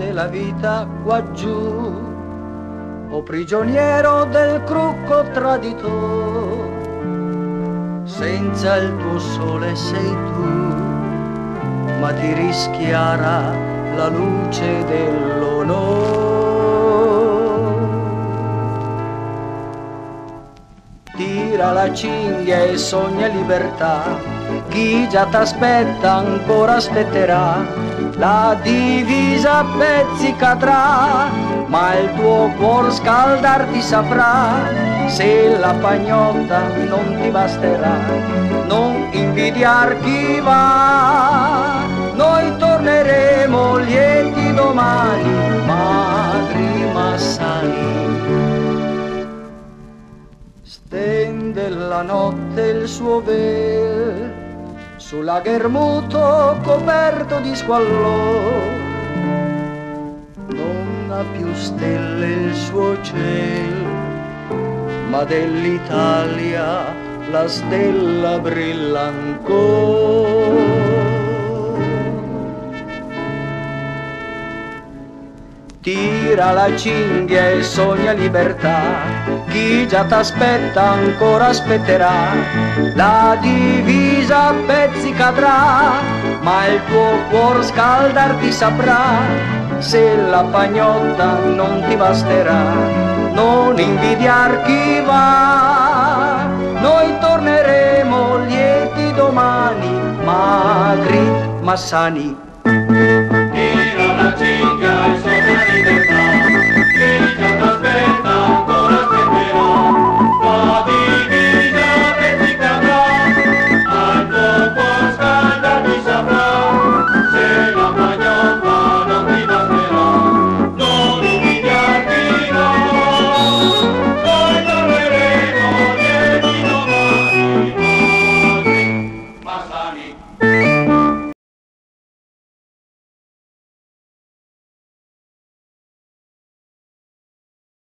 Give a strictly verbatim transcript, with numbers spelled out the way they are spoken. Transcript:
della vita qua giù, o prigioniero del crucco tradito, senza il tuo sole sei tu, ma ti rischiara la luce dell'onore. Tira la cinghia e sogna libertà, chi già t'aspetta ancora aspetterà, la divisa a pezzi cadrà, ma il tuo cuor scaldarti saprà, se la pagnotta non ti basterà, non invidiar chi va, noi torneremo lieti domani, Magri Massani. Stende la notte il suo vel sul laghermuto coperto di squallore, non ha più stelle il suo cielo, ma dell'Italia la stella brilla ancora. Tira la cinghia e sogna libertà, chi già t'aspetta ancora aspetterà, la divisa a pezzi cadrà, ma il tuo cuor scaldarti saprà, se la pagnotta non ti basterà, non invidiar chi va, noi torneremo lieti domani, Magri Massani. Tira la cinghia